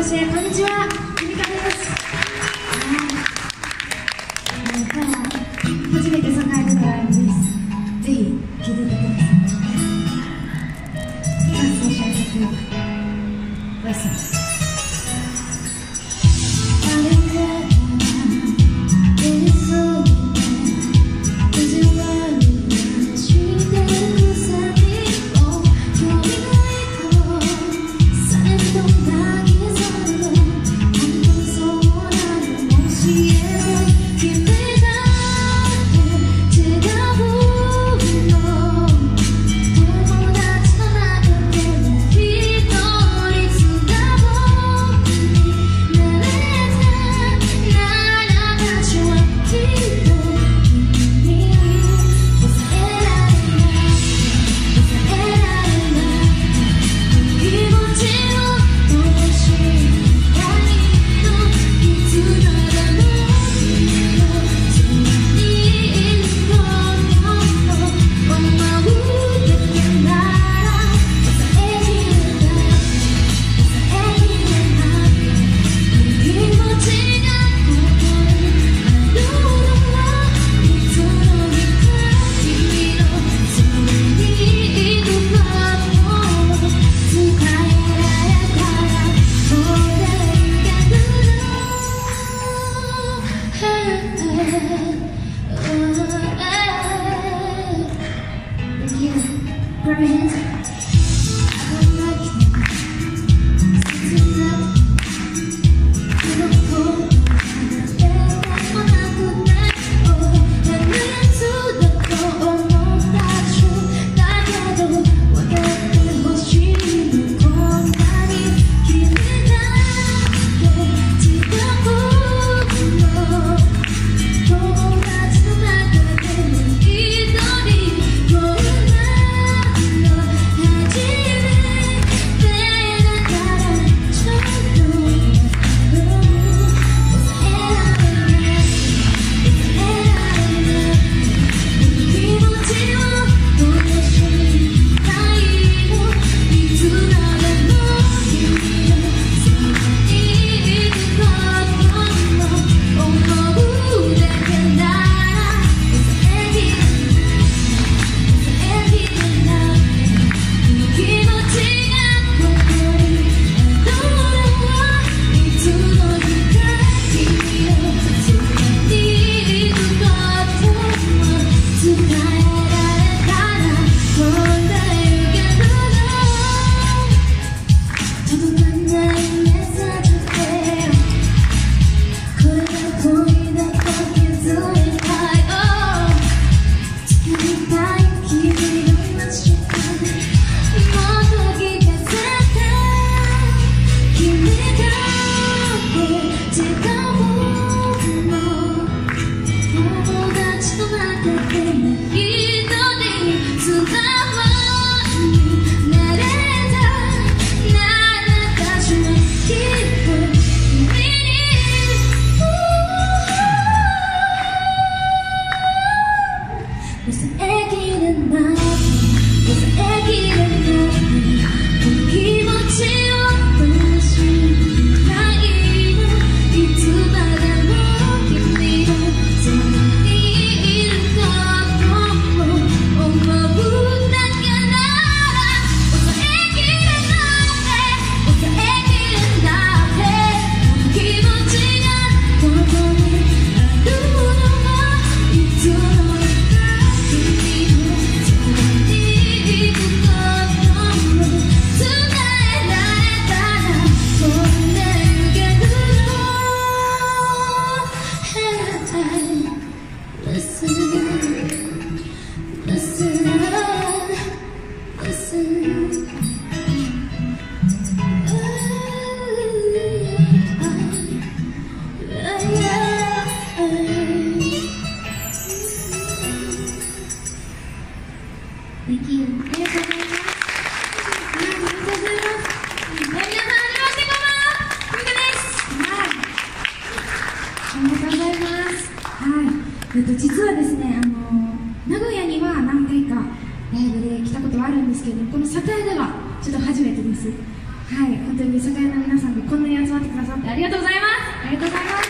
まして、こんにちは、ゆみかです。今日は初めて参加でのライブです。ぜひ聴いていただきます。さあ、それじゃあ曲、おやすみ。Grab your hands. Thank you. ありがとうございます。皆さん、はじめまして、こんばんは。ゆみかです。ありがとうございます。実はですね、名古屋には何回かライブで来たことはあるんですけど、この栄ではちょっと初めてです。 はい、本当に酒屋の皆さんがこんなに集まってくださってありがとうございます。ありがとうございます。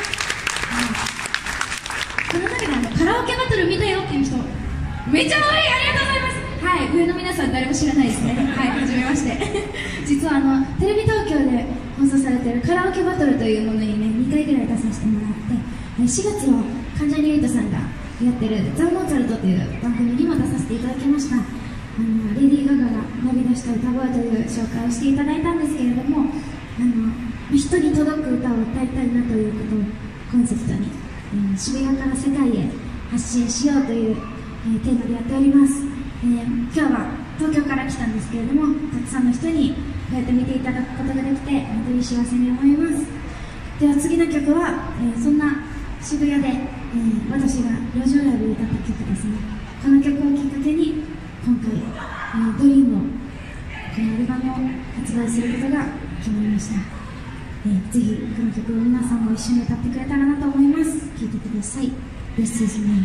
この中でカラオケバトル見たよっていう人めっちゃ多い。ありがとうございます。はい、上の皆さん誰も知らないですね。はい、はじめまして実はテレビ東京で放送されているカラオケバトルというものにね、2回ぐらい出させてもらって、4月の関ジャニ∞さんがやってるザ・モーツァルトという番組にも出させていただきました。レディー・ガガが伸び出した歌声という紹介をしていただいたんですけれども、人に届く歌を歌いたいなということをコンセプトに、渋谷から世界へ発信しようという、テーマでやっております。今日は東京から来たんですけれども、たくさんの人にこうやって見ていただくことができて本当に幸せに思います。では次の曲は、そんな渋谷で、私が路上ライブで歌った曲ですね。この曲をきっかけに今回、ドリームをこのアルバムを発売することが決まりました。ぜひこの曲を皆さんも一緒に歌ってくれたらなと思います。聴いてください。 This is me。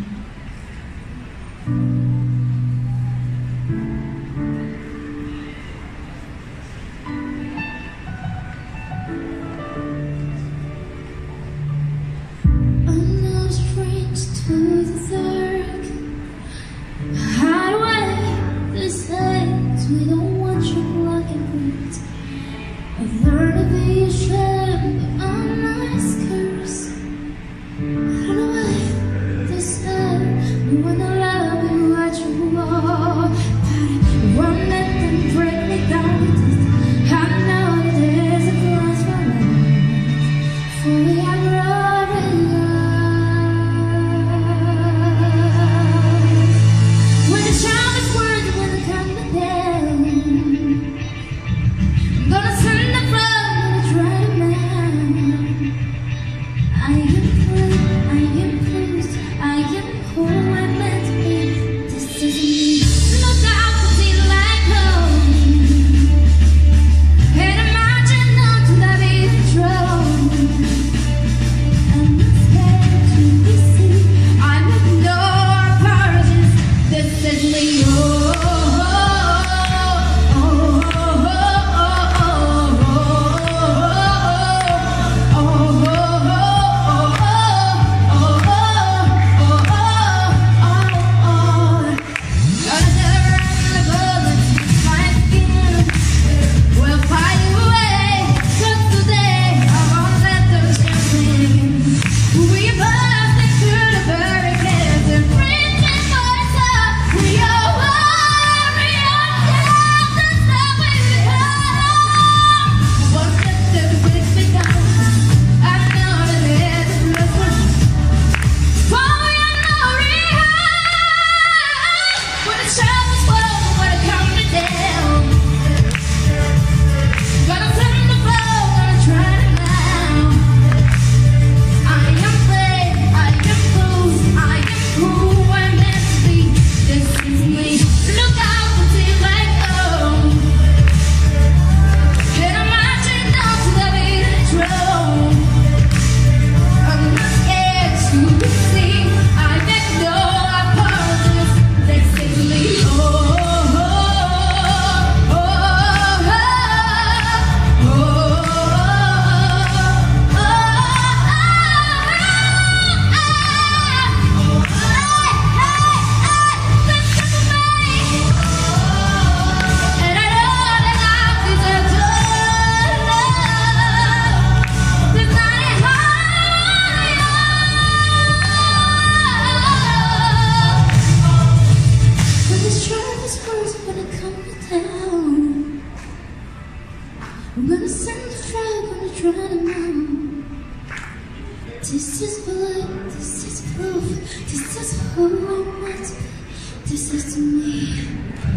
This is blood, this is proof, this is who I must be, this is me.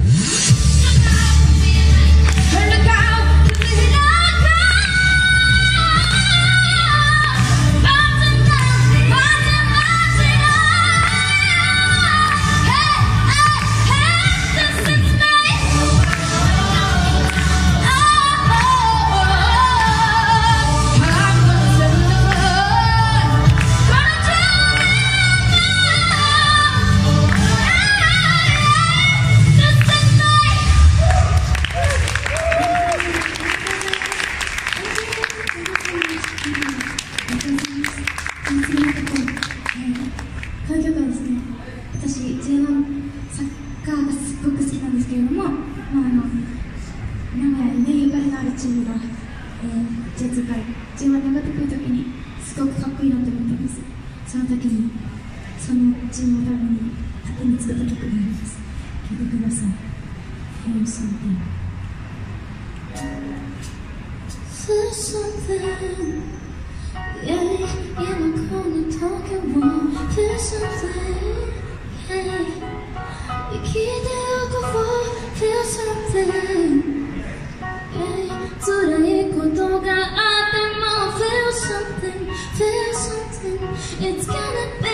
Look out, look out. This is れのあるチームが、J2 から J1 に上がってくるときにすごくかっこいいなと思ったんです。その時にそのチームのために勝手に作った曲になります。聴いてください。Feel something. Feel something. Yeah, in the corner talking wrong. Feel something. Yeah, you keep the alcohol. Feel something. Yeah, 辛いことがあっても Feel something. Feel something. It's gonna be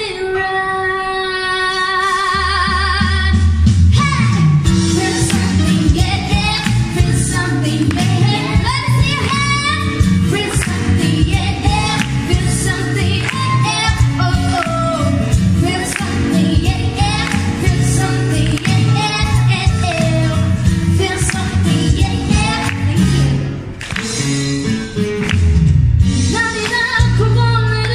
right.「涙こぼれる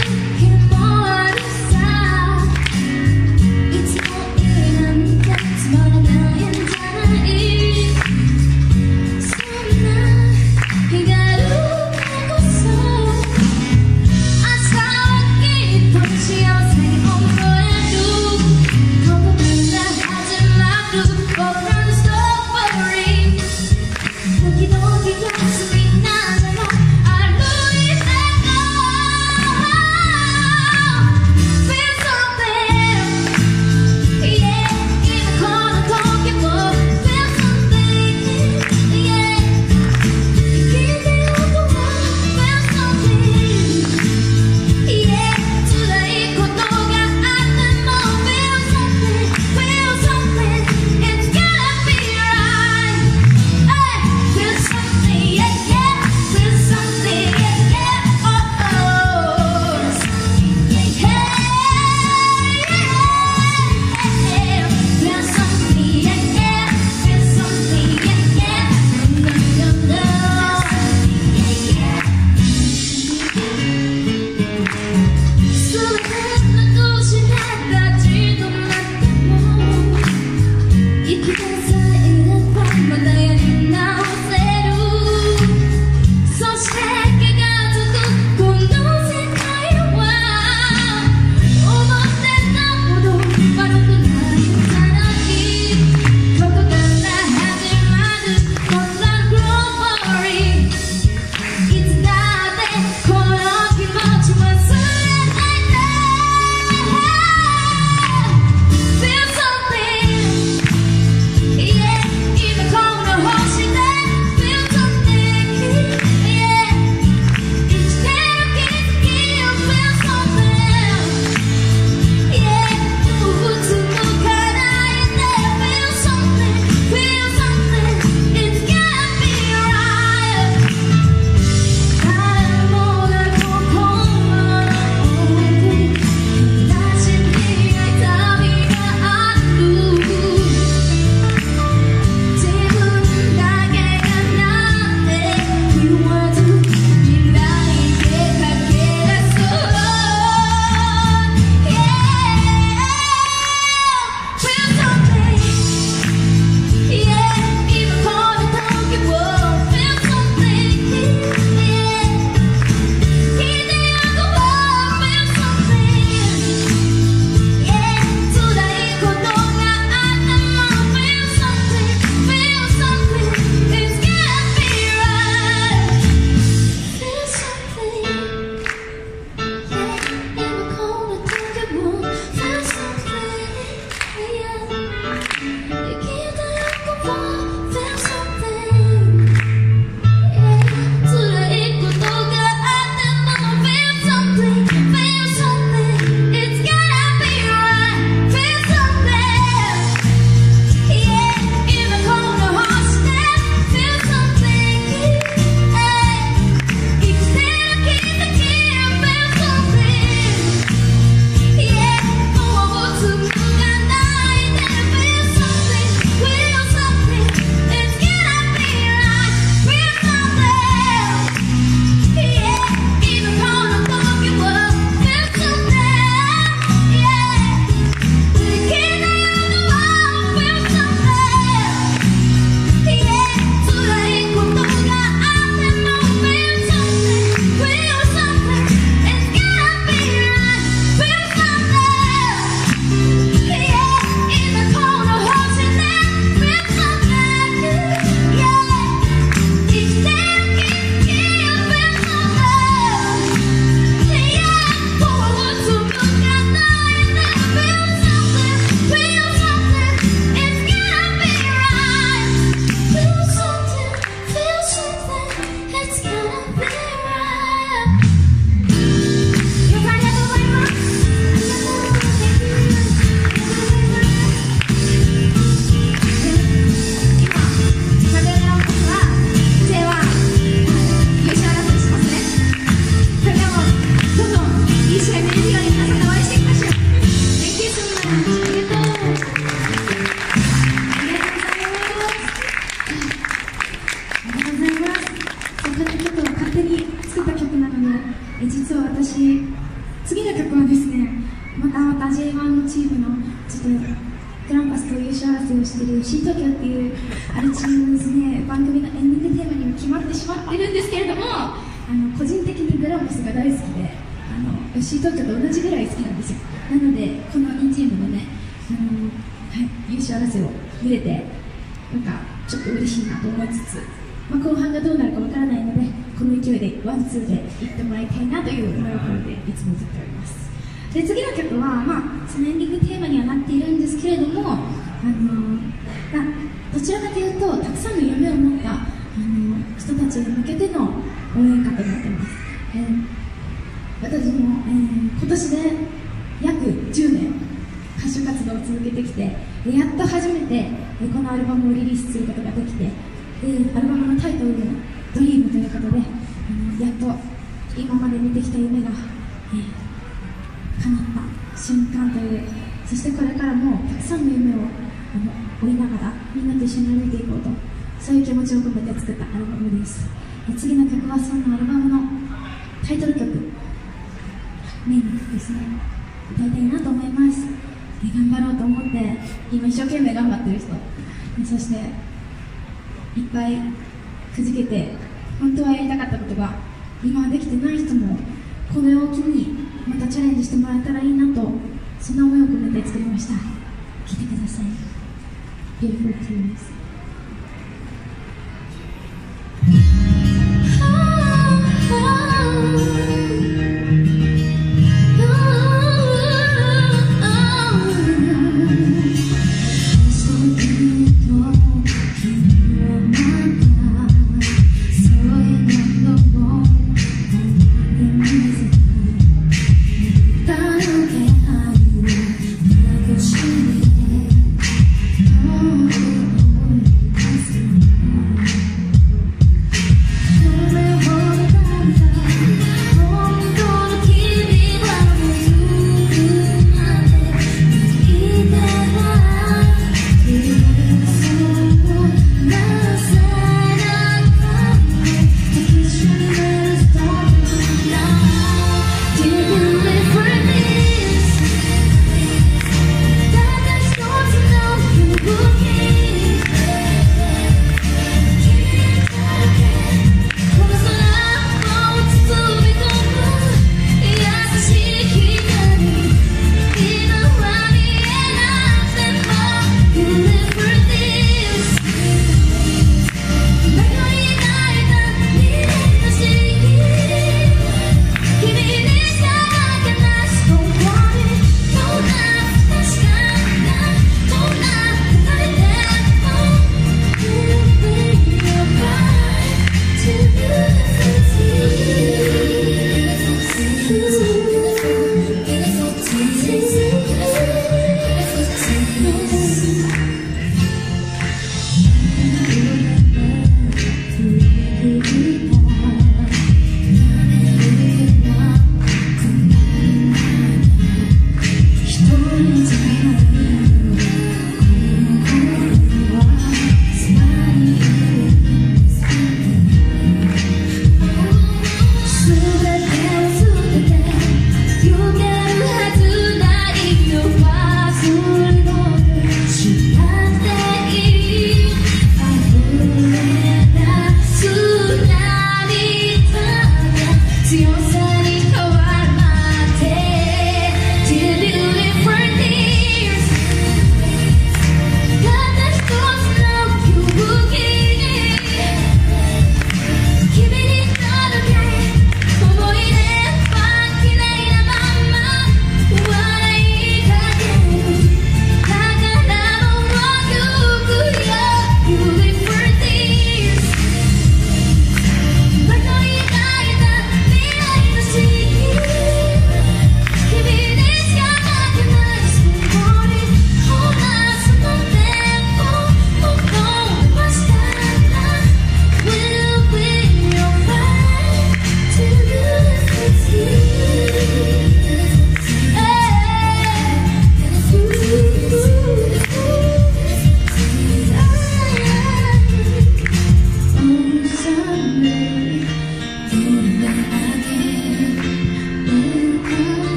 この曲は勝手に作った曲なので、実は私、次の曲はですね、また J1 のチームのちょっとグランパスと優勝争いをしている新東京っていうあるチームのですね、番組のエンディングテーマにも決まってしまってるんですけれども、個人的にグランパスが大好きで、新東京と同じぐらい好きなんですよ。なのでこの2チームのね、優勝争いを見れて、なんかちょっと嬉しいなと思いつつ、後半がどうなるかわからないので、この勢いでワンツーでいってもらいたいなという思いを込めていつも歌っております。で、次の曲は、そのエンディングテーマにはなっているんですけれども、どちらかというとたくさんの夢を持った人たちに向けての応援歌となっています。私も、今年で約10年歌手活動を続けてきて、やっと初めてこのアルバムをリリースすることができて、アルバムのタイトルも「ドリームということで、やっと今まで見てきた夢が、叶った瞬間という、そしてこれからもたくさんの夢を追いながらみんなと一緒に歩いていこうと、そういう気持ちを込めて作ったアルバムです。次の曲はそんなアルバムのタイトル曲メインですね、歌いたいなと思います。頑張ろうと思って今一生懸命頑張ってる人、そしていっぱいくじけて本当はやりたかったことが今はできてない人も、この陽気にまたチャレンジしてもらえたらいいなと、そんな思いを込めて作りました。聴いてください。 Beautiful Tears。 Oh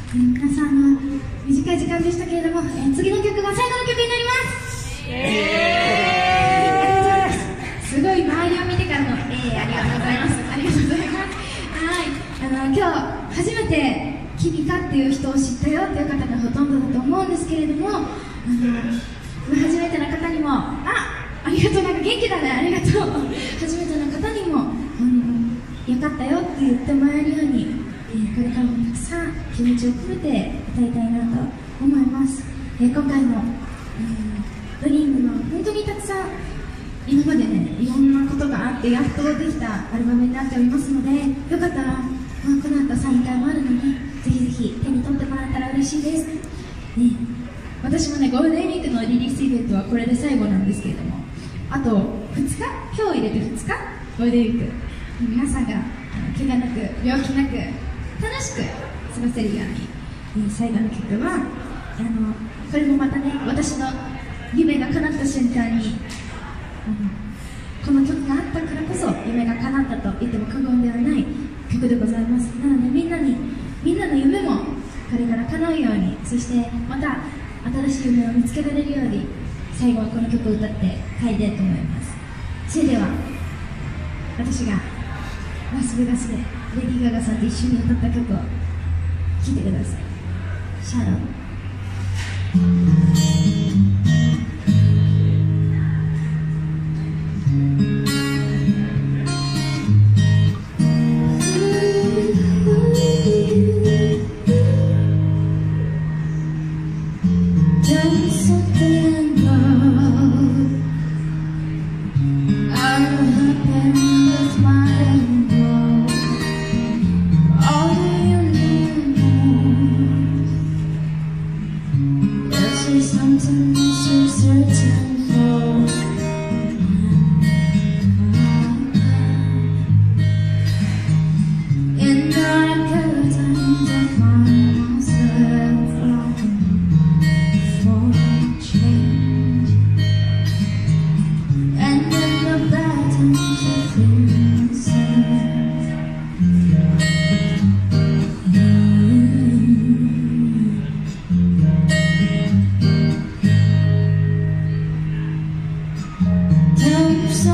皆さん短い時間でしたけれども、次の曲が最後の曲になります。すごい周りを見てからのありがとうございます。ありがとうございます。はい、今日初めて君かっていう人を知ったよっていう方がほとんどだと思うんですけれども、初めての方にもありがとう、なんか元気だね、ありがとう。初めての方にもよかったよって言ってもらえるように、これからもたくさん気持ちを込めて歌いたいなと思います。今回も、ドリームの本当にたくさん今までね、いろんなことがあってやっとできたアルバムになっておりますので、よかったら、この後サイン会もあるので、ぜひぜひ手に取ってもらったら嬉しいです。私もね、ゴールデンウィークのリリースイベントはこれで最後なんですけれども、あと2日、今日入れて2日、ゴールデンウィーク、皆さんが怪我なく、病気なく、楽しく過ごせるように、最後の曲はこれもまたね、私の夢が叶った瞬間に、この曲があったからこそ夢が叶ったと言っても過言ではない曲でございます。なのでみんなの夢もこれから叶うように、そしてまた新しい夢を見つけられるように、最後はこの曲を歌って帰りたいと思います。それでは私がラスベガスでレディー・ガガさんと一緒に歌った曲を聴いてください。シャロ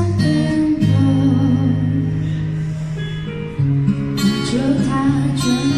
ー。Something more.